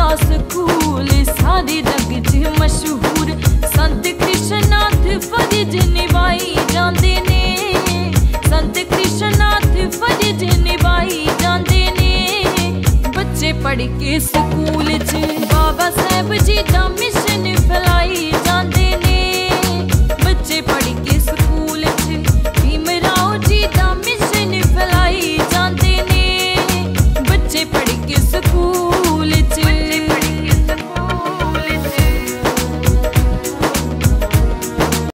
School सारे जग च मशहूर। संत कृष्णनाथ फर्ज निभाई जांदे ने, संत कृष्णनाथ फर्ज निभाई जांदे ने। बच्चे पढ़ के